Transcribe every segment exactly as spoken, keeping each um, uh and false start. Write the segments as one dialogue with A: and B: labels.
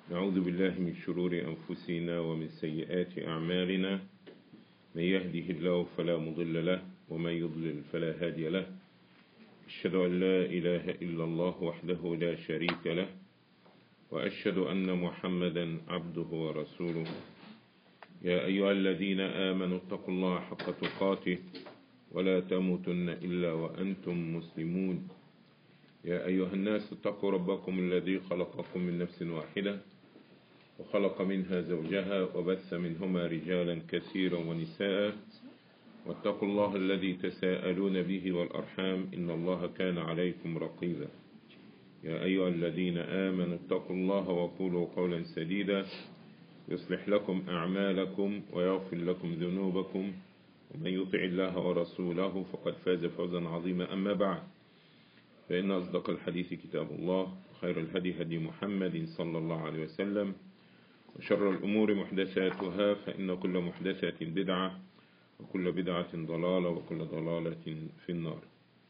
A: نعوذ بالله من شرور أنفسنا ومن سيئات أعمالنا من يهده الله فلا مضل له ومن يضلل فلا هادي له أشهد أن لا إله إلا الله وحده لا شريك له وأشهد أن محمدا عبده ورسوله يا أيها الذين آمنوا اتقوا الله حق تقاته ولا تموتن إلا وأنتم مسلمون يا أيها الناس اتقوا ربكم الذي خلقكم من نفس واحدة وخلق منها زوجها وبث منهما رجالا كثيرا ونساء واتقوا الله الذي تساءلون به والأرحام إن الله كان عليكم رقيبا يا أيها الذين آمنوا اتقوا الله وقولوا قولا سديدا يصلح لكم أعمالكم ويغفر لكم ذنوبكم ومن يطع الله ورسوله فقد فاز فوزا عظيما. أما بعد، فإن أصدق الحديث كتاب الله وخير الهدي هدي محمد صلى الله عليه وسلم وشر الأمور محدثاتها فإن كل محدثة بدعة وكل بدعة ضلالة وكل ضلالة في النار.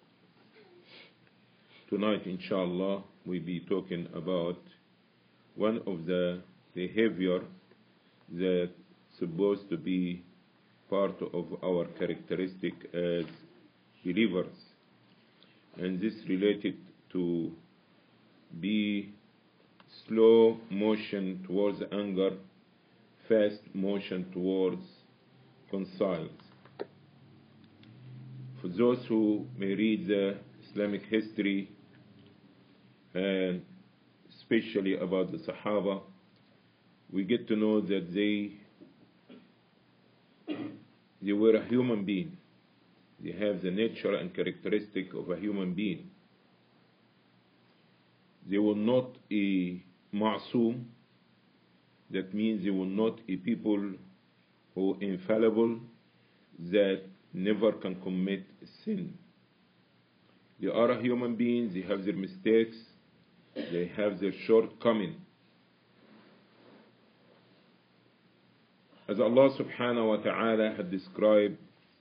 A: Tonight, inshallah, we'll be talking about one of the behavior that supposed to be part of our characteristic as believers, and this related to be slow motion towards anger, fast motion towards concile. For those who may read the Islamic history and especially about the Sahaba, we get to know that they they were a human being. They have the nature and characteristic of a human being. They were not a ma'soom. That means they were not a people who are infallible, that never can commit sin. They are a human beings. They have their mistakes. They have their shortcomings. As Allah subhanahu wa ta'ala had described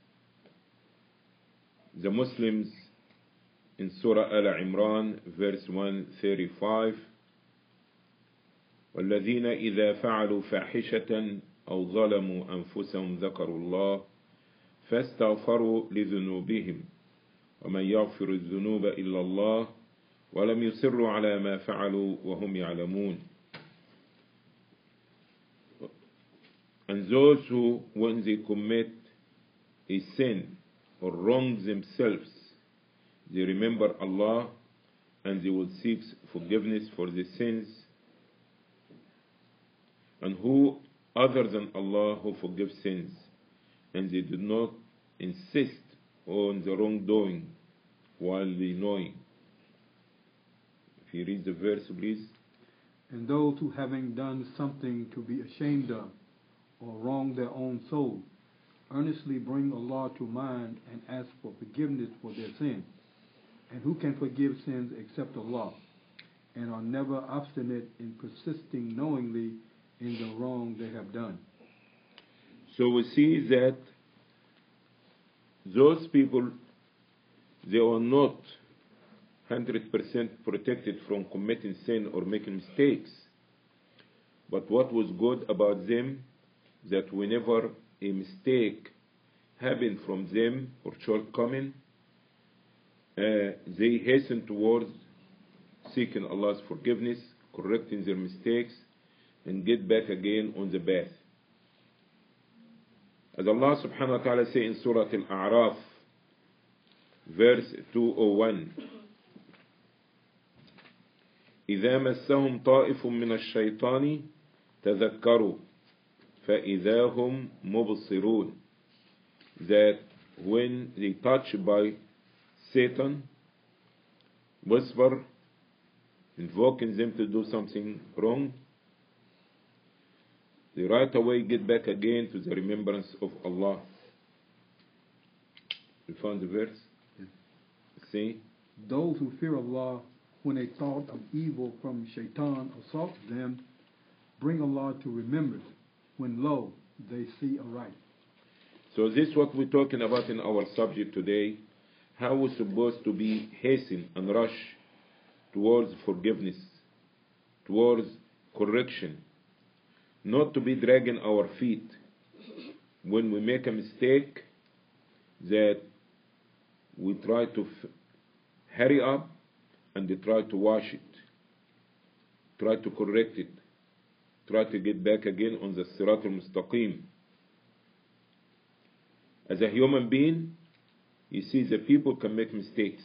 A: the Muslims in Surah Al-Imran, verse one thirty-five, وَالَّذِينَ إِذَا فَعَلُوا فَاحِشَةً أَوْ ظَلَمُوا أَنفُسَهُمْ ذَكَرُوا اللَّهَ فَاسْتَغْفَرُوا لِذُنُوبِهِمْ وَمَنْ يَغْفِرُ الذُّنُوبَ إِلَّا اللَّهُ وَلَمْ يُصِرُّوا عَلَى مَا فَعَلُوا وَهُمْ يَعْلَمُونَ. And those who, when they commit a sin or wrong themselves, they remember Allah and they will seek forgiveness for the sins. And who other than Allah who forgives sins, and they do not insist on the wrongdoing while they knowing. If you read the verse, please.
B: And those who, having done something to be ashamed of or wrong their own soul, earnestly bring Allah to mind and ask for forgiveness for their sin. And who can forgive sins except Allah, and are never obstinate in persisting knowingly in the wrong they have done.
A: So we see that those people, they are not one hundred percent protected from committing sin or making mistakes. But what was good about them, that whenever a mistake happened from them or shortcoming, uh, they hasten towards seeking Allah's forgiveness, correcting their mistakes, and get back again on the path. As Allah subhanahu wa ta'ala says in Surah Al-A'raf, verse two oh one, إِذَا مَسَّهُمْ طَائِفٌ مِّنَ الشَّيْطَانِ تَذَكَّرُوا فَإِذَا هُمْ مُبْصِرُونَ. That when they touched by Satan, whisper, invoking them to do something wrong, they right away get back again to the remembrance of Allah. You found the verse?
B: Yeah.
A: See?
B: Those who fear Allah, when a thought of evil from shaitan assaults them, bring Allah to remembrance, when lo, they see aright.
A: So this is what we're talking about in our subject today, how we're supposed to be hasten and rush towards forgiveness, towards correction, not to be dragging our feet when we make a mistake, that we try to f- hurry up and try to wash it, try to correct it, try to get back again on the Sirat al-Mustaqim. As a human being, you see the people can make mistakes.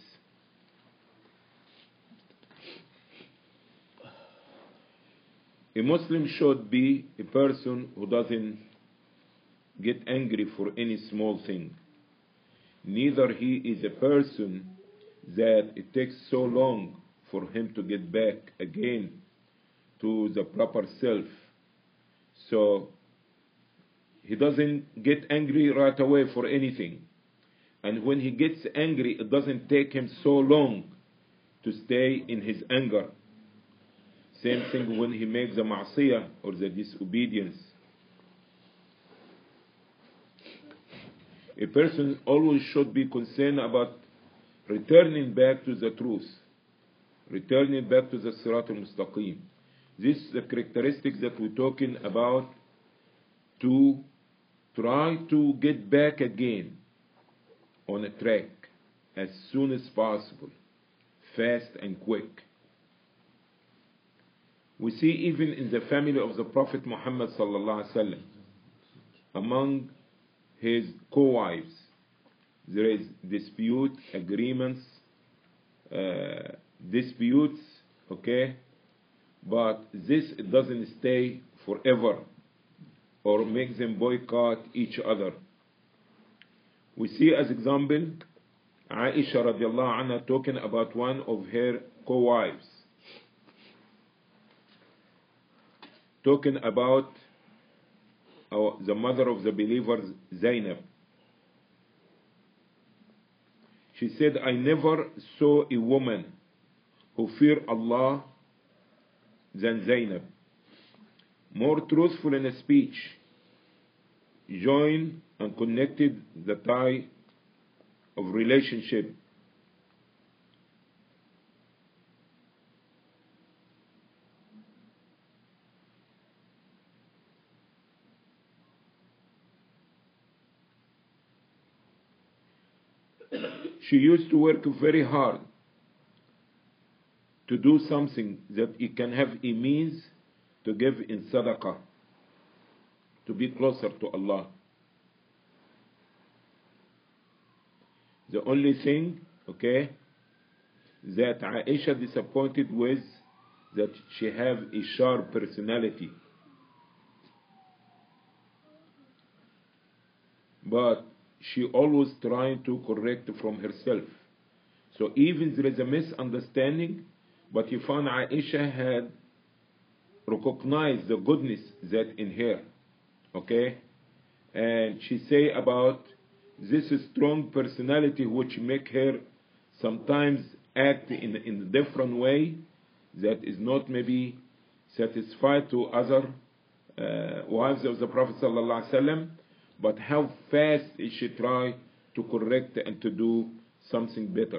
A: A Muslim should be a person who doesn't get angry for any small thing. Neither he is a person that it takes so long for him to get back again to the proper self. So he doesn't get angry right away for anything. And when he gets angry, it doesn't take him so long to stay in his anger. Same thing when he makes the ma'siyah or the disobedience. A person always should be concerned about returning back to the truth, returning back to the Sirat al-Mustaqim. This is the characteristics that we're talking about, to try to get back again on a track as soon as possible, fast and quick. We see even in the family of the Prophet Muhammad sallallahu alaihi wasallam, among his co-wives, there is dispute, agreements, uh, disputes, okay? But this doesn't stay forever or make them boycott each other. We see as example, Aisha radiallahu anha talking about one of her co-wives, talking about our, the mother of the believers, Zainab. She said, I never saw a woman who feared Allah than Zainab, more truthful in speech, joined and connected the tie of relationship. She used to work very hard to do something that it can have a means to give in sadaqah, to be closer to Allah. The only thing, okay, that Aisha disappointed with, that she have a sharp personality. But she always trying to correct from herself. So even there is a misunderstanding, but you found Aisha had recognized the goodness that in her, okay? And she say about this strong personality which make her sometimes act in, in a different way that is not maybe satisfied to other uh, wives of the Prophet sallallahu alaihi wasallam, but how fast is she try to correct and to do something better.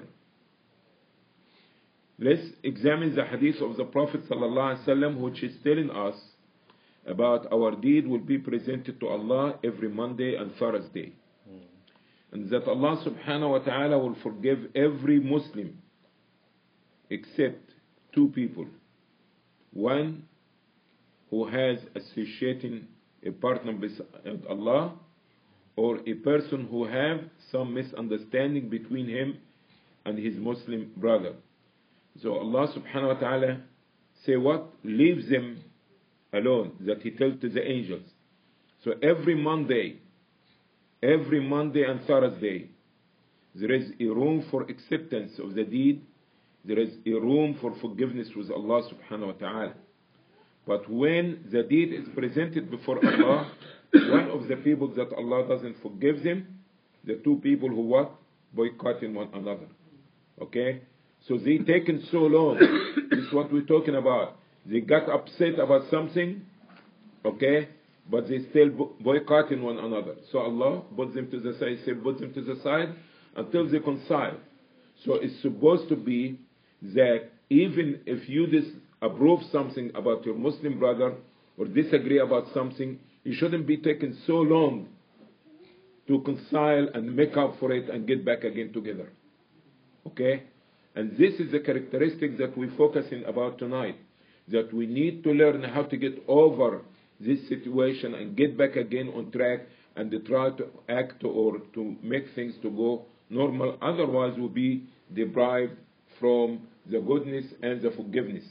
A: Let's examine the hadith of the Prophet sallallahu alaihi wasallam, which is telling us about our deed will be presented to Allah every Monday and Thursday. Mm. And that Allah subhanahu wa ta'ala will forgive every Muslim except two people. One who has associating a partner with Allah, or a person who have some misunderstanding between him and his Muslim brother. So Allah subhanahu wa ta'ala say what? Leave them alone, that he tells to the angels. So every Monday, every Monday and Thursday, there is a room for acceptance of the deed, there is a room for forgiveness with Allah subhanahu wa ta'ala. But when the deed is presented before Allah, one of the people that Allah doesn't forgive them, the two people who what? Boycotting one another. Okay? So they taken so long. This is what we're talking about. They got upset about something, okay? But they still boycotting one another. So Allah puts them to the side, say put them to the side until they reconcile. So it's supposed to be that even if you dis- approve something about your Muslim brother or disagree about something, it shouldn't be taken so long to reconcile and make up for it and get back again together. Okay? And this is the characteristic that we're focusing about tonight, that we need to learn how to get over this situation and get back again on track and to try to act or to make things to go normal. Otherwise, we'll be deprived from the goodness and the forgiveness.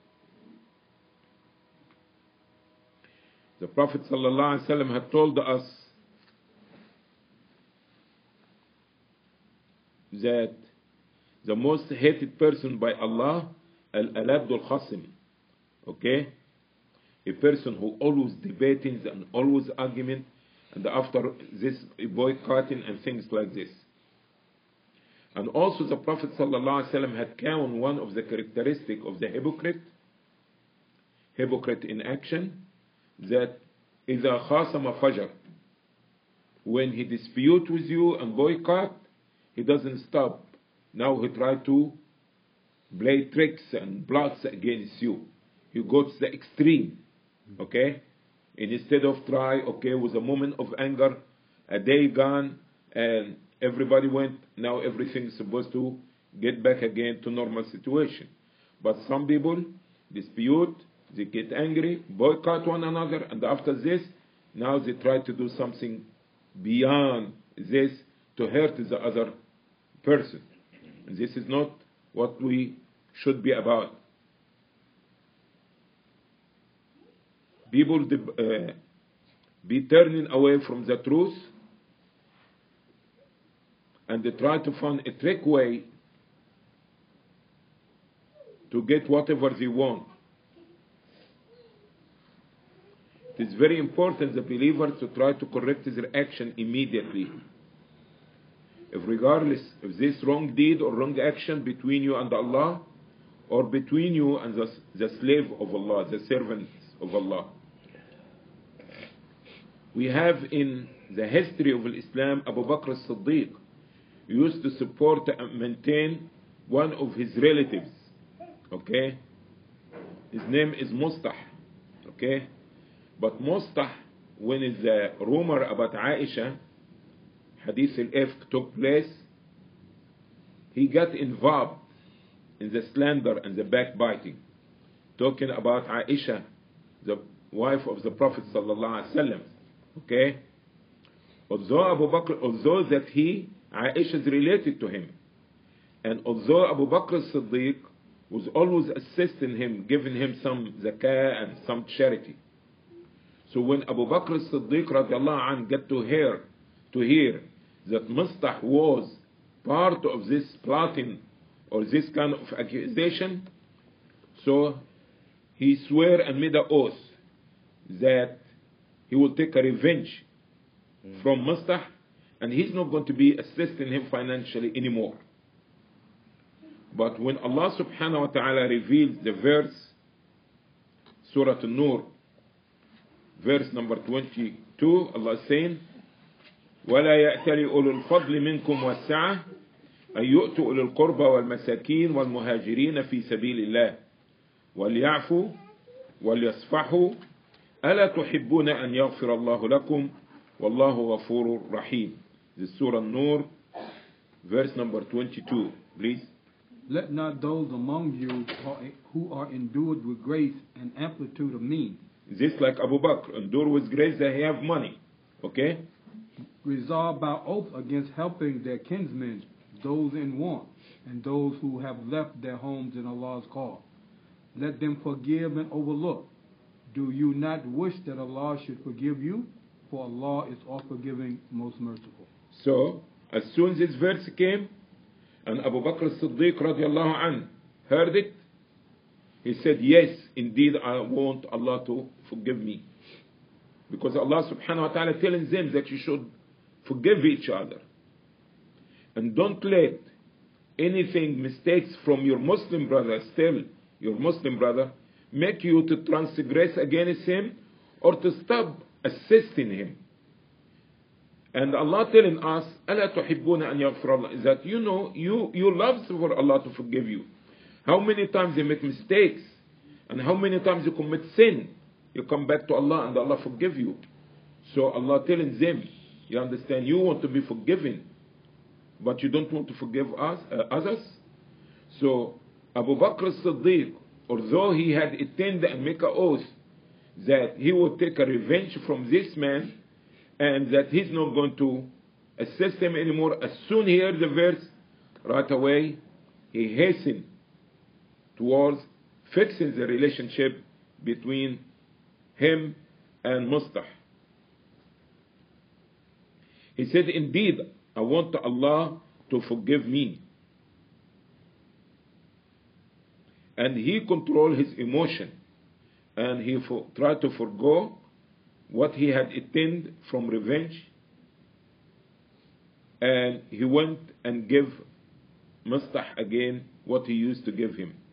A: The Prophet ﷺ had told us that the most hated person by Allah, al-alabd al-khasim, okay? A person who always debating and always argument, and after this boycotting and things like this. And also the Prophet ﷺ had counted one of the characteristics of the hypocrite, hypocrite in action, that إِذَا خَاصَمَ فَجَرَ, when he dispute with you and boycott, he doesn't stop. Now he try to play tricks and plots against you. He goes to the extreme, okay? And instead of try, okay, with a moment of anger, a day gone, and everybody went, now everything's supposed to get back again to normal situation. But some people dispute, they get angry, boycott one another, and after this, now they try to do something beyond this to hurt the other person. And this is not what we should be about. People uh, be turning away from the truth, and they try to find a trick way to get whatever they want. It is very important, the believer, to try to correct their action immediately. If regardless of this wrong deed or wrong action between you and Allah, or between you and the, the slave of Allah, the servants of Allah. We have in the history of Islam, Abu Bakr as-Siddiq used to support and maintain one of his relatives. Okay? His name is Mustah. Okay? But Mustah, when the rumor about Aisha, Hadith al-Ifk, took place, he got involved in the slander and the backbiting, talking about Aisha, the wife of the Prophet sallallahu alaihi wasallam. Okay? Although Abu Bakr, although that he, Aisha is related to him, and although Abu Bakr as-Siddiq was always assisting him, giving him some zakah and some charity. So when Abu Bakr as-Siddiq radiallahu anh got to hear, to hear that Mustah was part of this plotting or this kind of accusation, so he swore and made an oath that he will take a revenge mm. from Mustah, and he's not going to be assisting him financially anymore. But when Allah subhanahu wa ta'ala revealed the verse, Surah An-Nur, verse number twenty-two, Allah is saying, وَلَا يَأْتَلِ أُولُو الْفَضْلِ مِنْكُمْ وَالسَّعَةِ أَنْ يُؤْتُوا أُولِي الْقُرْبَى وَالْمَسَاكِينَ وَالْمُهَاجِرِينَ فِي سَبِيلِ اللَّهِ وَلْيَعْفُوا وَلْيَصْفَحُوا أَلَا تُحِبُّونَ أَنْ يَغْفِرَ اللَّهُ لَكُمْ وَاللَّهُ غَفُورٌ رَحِيمٌ. This is Surah An-Nur, verse number twenty-two, please.
B: Let not those among you who are endued with grace and amplitude of means.
A: This like Abu Bakr, endured with grace, they have money. Okay?
B: Resolve by oath against helping their kinsmen, those in want, and those who have left their homes in Allah's cause. Let them forgive and overlook. Do you not wish that Allah should forgive you? For Allah is all forgiving, most merciful.
A: So, as soon as this verse came, and Abu Bakr as-Siddiq radiallahu anh heard it, he said, yes, indeed I want Allah to forgive me. Because Allah subhanahu wa ta'ala telling them that you should forgive each other. And don't let anything, mistakes from your Muslim brother, still your Muslim brother, make you to transgress against him or to stop assisting him. And Allah telling us, أَلَا تُحِبُّونَ أَنْ يَغْفِرَ اللَّهُ, is that you know, you, you love for Allah to forgive you. How many times they make mistakes, And how many times you commit sin, you come back to Allah and Allah forgive you. So Allah telling them, you understand, you want to be forgiven, but you don't want to forgive us, uh, others. So Abu Bakr as-Siddiq, although he had intended and make an oath that he would take a revenge from this man and that he's not going to assist him anymore, as soon he heard the verse, right away he hastened towards fixing the relationship between him and Mustah. He said, indeed, I want Allah to forgive me. And he controlled his emotion, and he for, tried to forego what he had intended from revenge, and he went and gave Mustah again what he used to give him.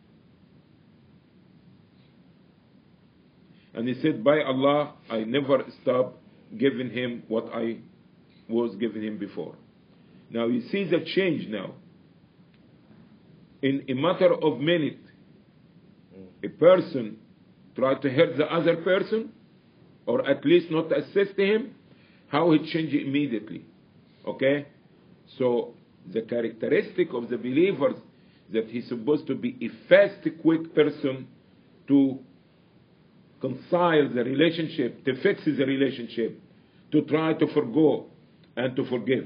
A: And he said, by Allah, I never stopped giving him what I was giving him before. Now you see the change now. In a matter of minute, a person tried to hurt the other person, or at least not assist him, how he changed immediately. Okay? So the characteristic of the believers, that he's supposed to be a fast, quick person to reconcile the relationship, to fix the relationship, to try to forgo and to forgive.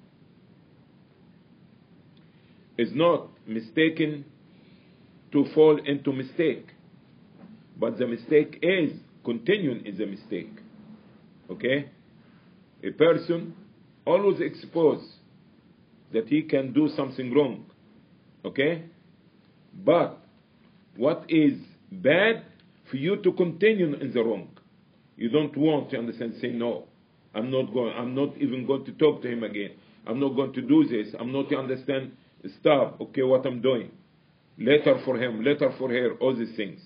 A: Is not mistaken to fall into mistake, but the mistake is continuing is a mistake. Okay? A person always exposed that he can do something wrong. Okay? But what is bad for you to continue in the wrong? You don't want to understand, say no. I'm not going, I'm not even going to talk to him again. I'm not going to do this. I'm not to understand, stop, okay, what I'm doing. Later for him, later for her, all these things.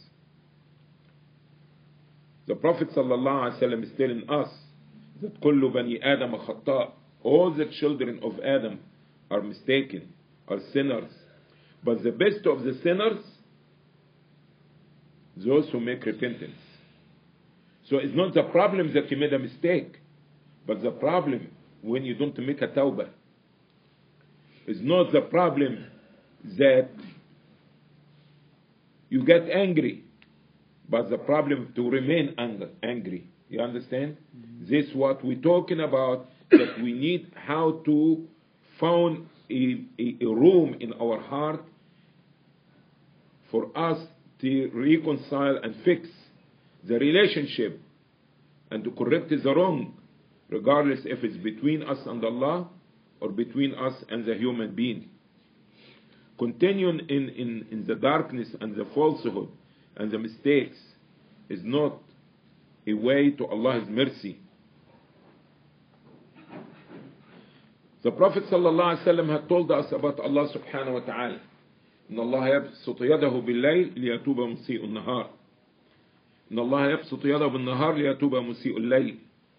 A: The Prophet sallallahu alaihi wasallam is telling us that kullu bani Adam khata', all the children of Adam are mistaken, are sinners. But the best of the sinners, those who make repentance. So it's not the problem that you made a mistake, but the problem when you don't make a tawbah. It's not the problem that you get angry, but the problem to remain angry. You understand? Mm-hmm. This is what we're talking about, that we need how to find a, a, a room in our heart for us to reconcile and fix the relationship and to correct the wrong, regardless if it's between us and Allah or between us and the human being. Continuing in, in, in the darkness and the falsehood and the mistakes is not a way to Allah's mercy. The Prophet ﷺ had told us about Allah subhanahu wa ta'ala. إن الله يبسط يده بالليل ليتوب مسيء النهار. إن الله يبسط يده بالنهار ليتوب مسيء الليل.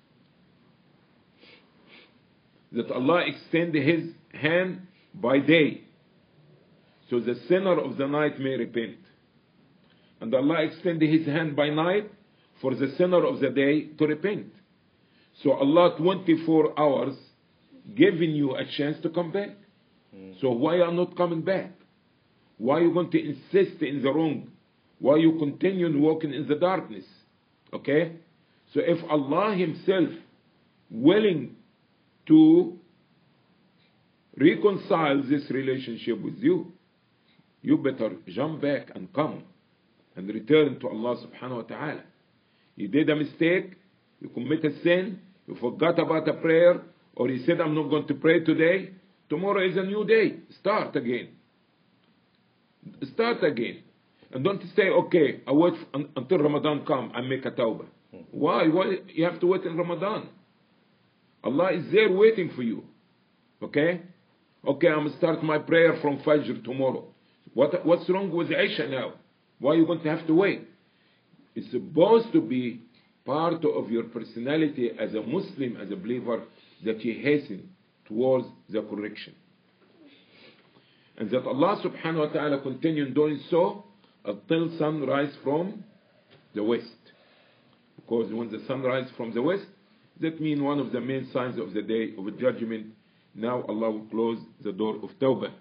A: That Allah extend His hand by day, so the sinner of the night may repent. And Allah extend His hand by night for the sinner of the day to repent. So Allah twenty-four hours giving you a chance to come back. Mm. So why are you not coming back? Why are you going to insist in the wrong? Why you continue walking in the darkness? Okay? So if Allah Himself willing to reconcile this relationship with you, you better jump back and come and return to Allah subhanahu wa ta'ala. You did a mistake, you committed sin, you forgot about a prayer, or you said, I'm not going to pray today. Tomorrow is a new day. Start again. Start again. And don't say, okay, I wait until Ramadan come and make a tawbah. Why? Why you have to wait in Ramadan? Allah is there waiting for you. Okay? Okay, I'm going to start my prayer from Fajr tomorrow. What, what's wrong with Isha now? Why are you going to have to wait? It's supposed to be part of your personality as a Muslim, as a believer, that you hasten towards the correction. And that Allah subhanahu wa ta'ala continue doing so until sunrise from the west. Because when the sun rises from the west, that means one of the main signs of the day of judgment. Now Allah will close the door of Tawbah.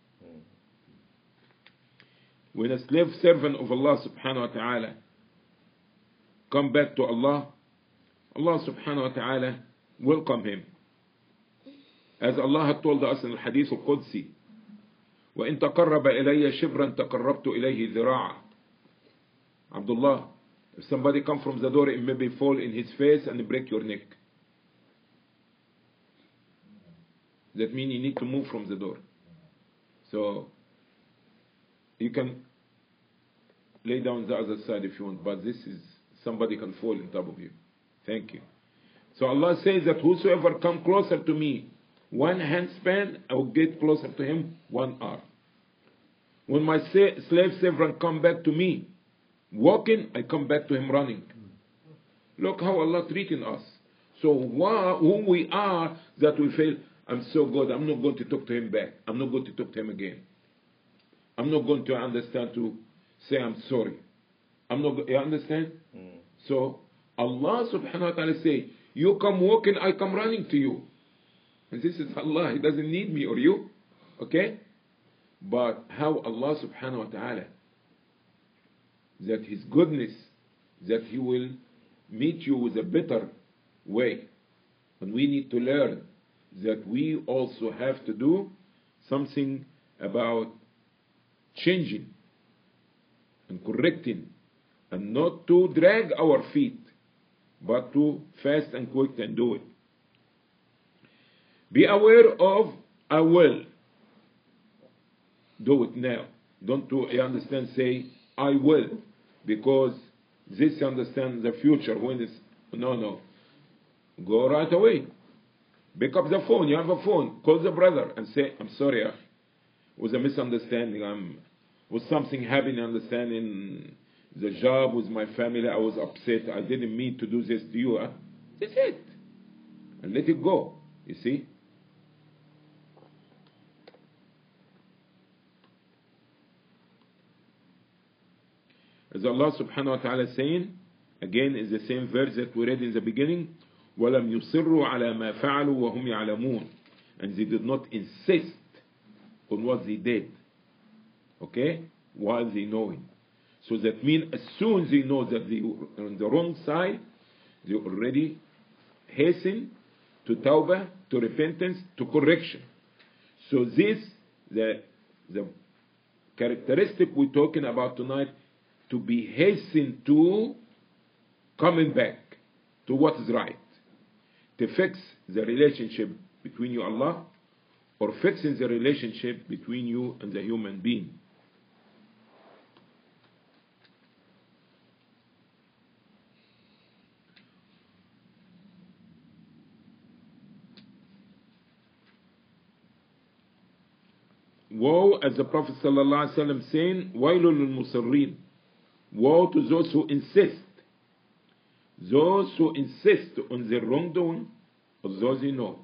A: When a slave servant of Allah subhanahu wa ta'ala come back to Allah, Allah subhanahu wa ta'ala welcome him. As Allah had told us in the Hadith al-Qudsi, وَإِن تَقَرَّبَ إِلَيَّ شِبْرًا تَقَرَّبْتُ إِلَيْهِ ذِرَاعًا. Abdullah, if somebody come from the door, it maybe fall in his face and break your neck. That means you need to move from the door. So, you can lay down the other side if you want, but this is, somebody can fall on top of you. Thank you. So Allah says that whosoever come closer to me, one handspan, I will get closer to him, one arm. When my slave servant come back to me, walking, I come back to him running. Look how Allah treating us. So why, who we are that we feel, I'm so good, I'm not going to talk to him back. I'm not going to talk to him again. I'm not going to understand to say I'm sorry. I'm not, you understand? Mm. So Allah subhanahu wa ta'ala say, you come walking, I come running to you. And this is Allah, He doesn't need me or you. Okay? But how Allah subhanahu wa ta'ala, that His goodness, that He will meet you with a better way. And we need to learn that we also have to do something about changing and correcting, and not to drag our feet, but to fast and quick and do it. Be aware of, I will do it now. Don't do, you understand, say, I will, because this, you understand, the future, when it's, no, no. Go right away. Pick up the phone, you have a phone, call the brother and say, I'm sorry, it was a misunderstanding, I'm, was something happening, understanding the job with my family, I was upset, I didn't mean to do this to you. Huh? That's it. And let it go, you see. As Allah subhanahu wa ta'ala is saying, again is the same verse that we read in the beginning, وَلَمْ يُصِرُّوا عَلَى مَا فَعَلُوا وَهُمْ يَعْلَمُونَ. And they did not insist on what they did. Okay? While they knowing. So that means as soon as they know that they are on the wrong side, they already hasten to tawbah, to repentance, to correction. So this, the, the characteristic we're talking about tonight, to be hastened to coming back to what is right. To fix the relationship between you and Allah, or fixing the relationship between you and the human being. Woe, as the Prophet sallallahu alaihi wasallam saying, wailul lil-musirrin. Woe to those who insist. Those who insist on their wrongdoing, or those you know.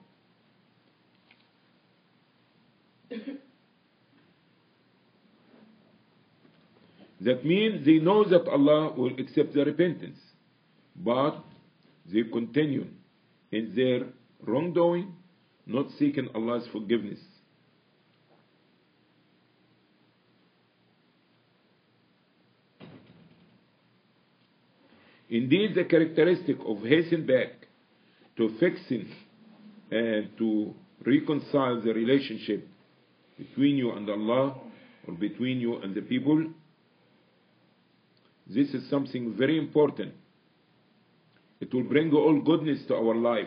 A: That means they know that Allah will accept their repentance, but they continue in their wrongdoing, not seeking Allah's forgiveness. Indeed, the characteristic of hastening back to fixing and to reconcile the relationship between you and Allah, or between you and the people, this is something very important. It will bring all goodness to our life,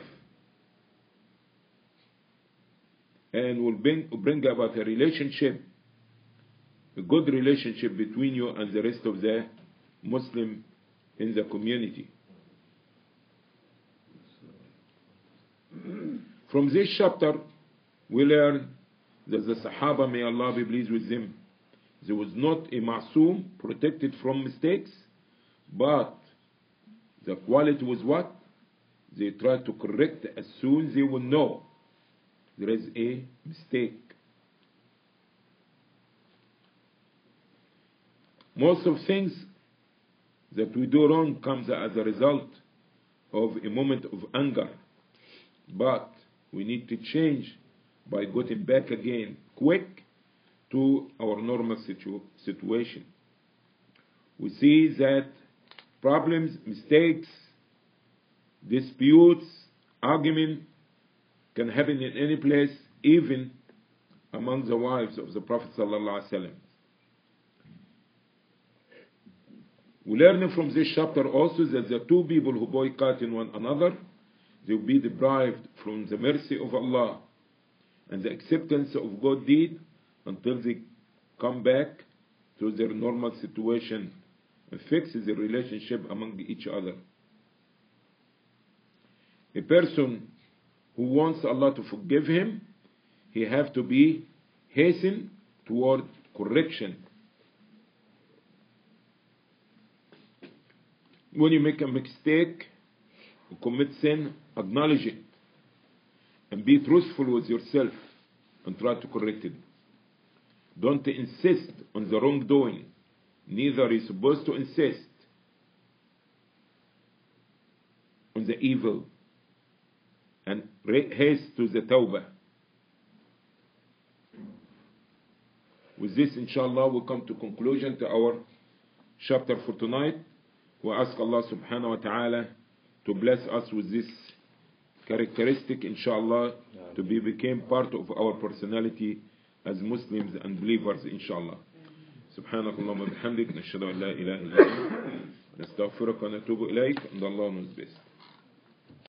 A: and will bring, bring about a relationship, a good relationship between you and the rest of the Muslim in the community. From this chapter, we learn that the Sahaba, may Allah be pleased with them, there was not a ma'soom, protected from mistakes, but the quality was what? They try to correct as soon as they will know there is a mistake. Most of things that we do wrong comes as a result of a moment of anger. But we need to change by getting back again quick to our normal situ- situation. We see that problems, mistakes, disputes, argument can happen in any place, even among the wives of the Prophet sallallahu alaihi wasallam. We learn from this chapter also that the two people who boycott one another, they will be deprived from the mercy of Allah and the acceptance of good deed until they come back to their normal situation and fix the relationship among each other. A person who wants Allah to forgive him, he have to be hasten toward correction. When you make a mistake, you commit sin, acknowledge it and be truthful with yourself and try to correct it. Don't insist on the wrongdoing. Neither are you supposed to insist on the evil, and haste to the tawbah. With this, inshallah, we'll come to conclusion to our chapter for tonight. We ask Allah subhanahu wa ta'ala to bless us with this characteristic, inshallah, to be became part of our personality as Muslims and believers, inshallah. سبحانك اللهم وبحمدك نشهد أن لا إله إلا أنت نستغفرك ونتوب إليك and Allah knows best.